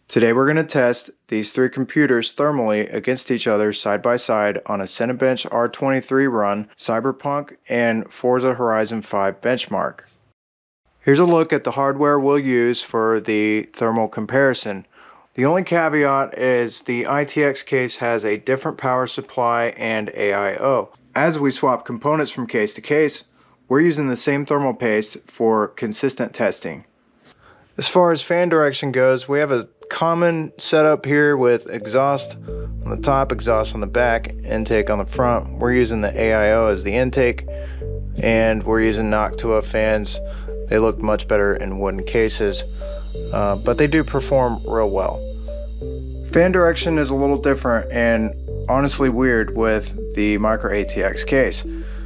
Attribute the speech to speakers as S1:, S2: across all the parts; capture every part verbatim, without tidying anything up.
S1: Today we're going to test these three computers thermally against each other side by side on a Cinebench R twenty-three run, Cyberpunk, and Forza Horizon five benchmark. Here's a look at the hardware we'll use for the thermal comparison. The only caveat is the I T X case has a different power supply and A I O. As we swap components from case to case, we're using the same thermal paste for consistent testing. As far as fan direction goes, we have a common setup here with exhaust on the top, exhaust on the back, intake on the front. We're using the A I O as the intake, and we're using Noctua fans. They look much better in wooden cases, uh, but they do perform real well. Fan direction is a little different and honestly weird with the micro A T X case.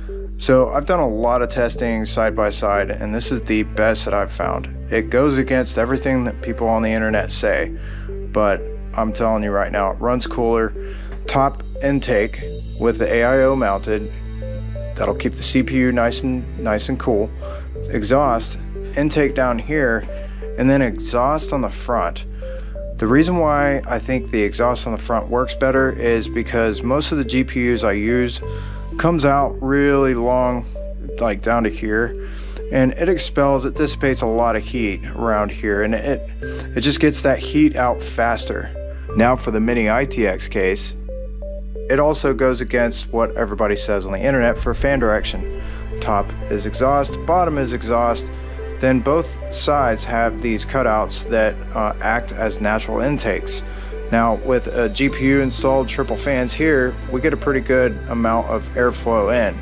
S1: So I've done a lot of testing side by side, and this is the best that I've found. It goes against everything that people on the internet say, but I'm telling you right now, it runs cooler. Top intake with the A I O mounted, that'll keep the C P U nice and nice and cool. Exhaust, intake down here, and then exhaust on the front. The reason why I think the exhaust on the front works better is because most of the G P Us I use comes out really long, like down to here, and it expels, it dissipates a lot of heat around here, and it it just gets that heat out faster. Now for the mini I T X case, it also goes against what everybody says on the internet for fan direction. Top is exhaust, bottom is exhaust, then both sides have these cutouts that uh, act as natural intakes. Now with a G P U installed triple fans here, we get a pretty good amount of airflow in.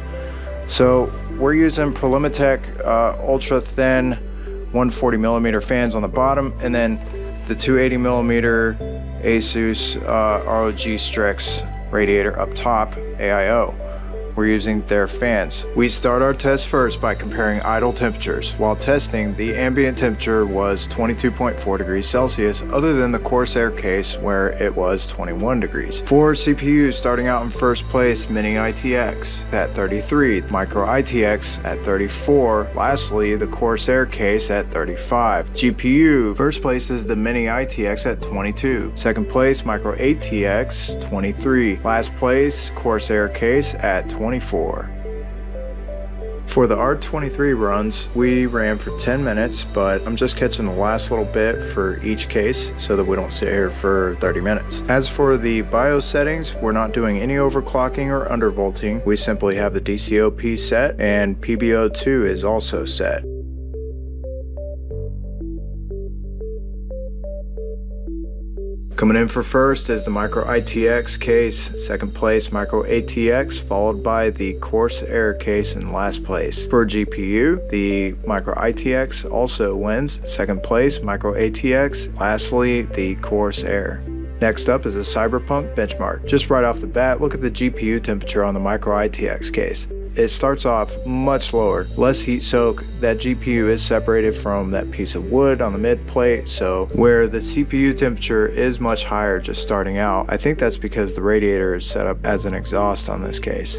S1: So we're using Prolimatech uh, ultra thin one forty millimeter fans on the bottom, and then the two eighty millimeter ASUS uh, R O G Strix radiator up top, A I O. We're using their fans. We start our test first by comparing idle temperatures. While testing, the ambient temperature was twenty-two point four degrees Celsius, other than the Corsair case where it was twenty-one degrees. For C P Us, starting out in first place, mini I T X at thirty-three, micro I T X at thirty-four, lastly the Corsair case at thirty-five. G P U, first place is the mini I T X at twenty-two, second place micro A T X twenty-three, last place Corsair case at twenty-four. For the R twenty-three runs, we ran for ten minutes, but I'm just catching the last little bit for each case so that we don't sit here for thirty minutes. As for the BIOS settings, we're not doing any overclocking or undervolting. We simply have the D C O P set, and P B O two is also set. Coming in for first is the micro I T X case, second place micro A T X, followed by the Corsair case in last place. For G P U, the micro I T X also wins, second place micro A T X, lastly the Corsair. Next up is a Cyberpunk benchmark. Just right off the bat, look at the G P U temperature on the micro I T X case. It starts off much lower, less heat soak. That G P U is separated from that piece of wood on the mid plate, so where the C P U temperature is much higher just starting out, I think that's because the radiator is set up as an exhaust on this case.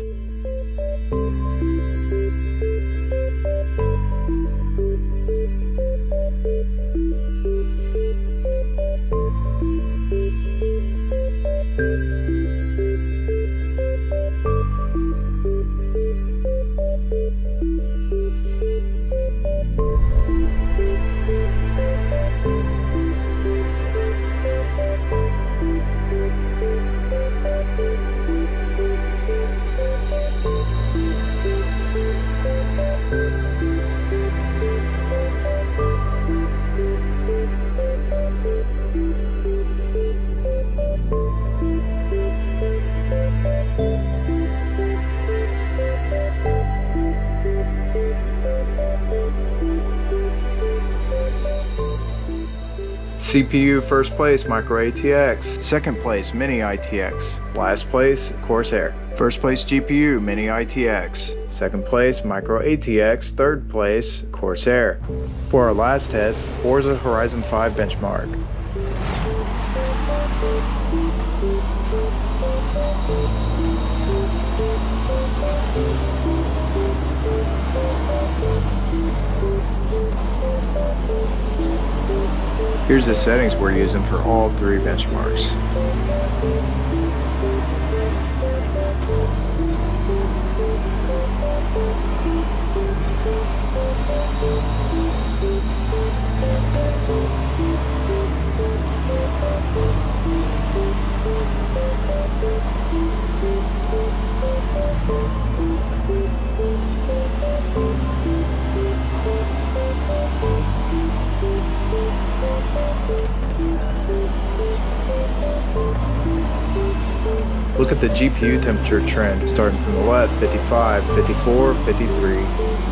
S1: C P U first place micro A T X, second place mini I T X, last place Corsair. First place G P U mini I T X, second place micro A T X, third place Corsair. For our last test, Forza Horizon five benchmark. Here's the settings we're using for all three benchmarks. Look at the G P U temperature trend, starting from the left, fifty-five, fifty-four, fifty-three.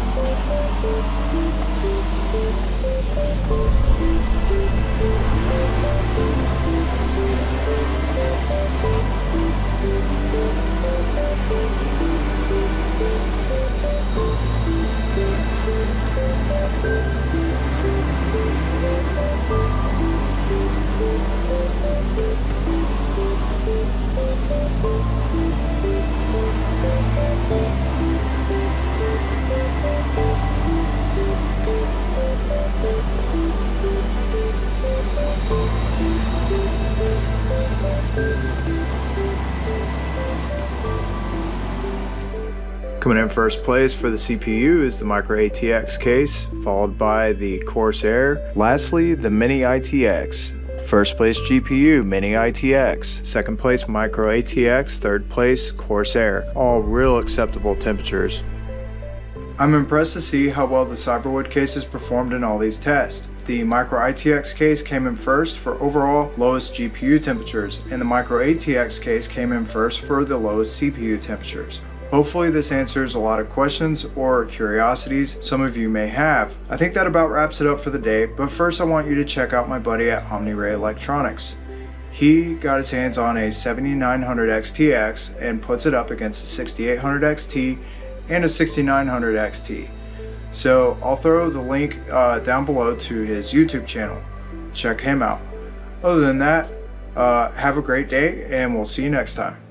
S1: Coming in first place for the C P U is the micro A T X case, followed by the Corsair. Lastly, the mini I T X. First place G P U, mini I T X. Second place micro A T X. Third place Corsair. All real acceptable temperatures. I'm impressed to see how well the Cyberwood cases performed in all these tests. The micro I T X case came in first for overall lowest G P U temperatures, and the micro A T X case came in first for the lowest C P U temperatures. Hopefully this answers a lot of questions or curiosities some of you may have. I think that about wraps it up for the day, but first I want you to check out my buddy at OmniRay Electronics. He got his hands on a seventy-nine hundred X T X and puts it up against a sixty-eight hundred X T and a sixty-nine hundred X T. So I'll throw the link uh, down below to his YouTube channel. Check him out. Other than that, uh, have a great day and we'll see you next time.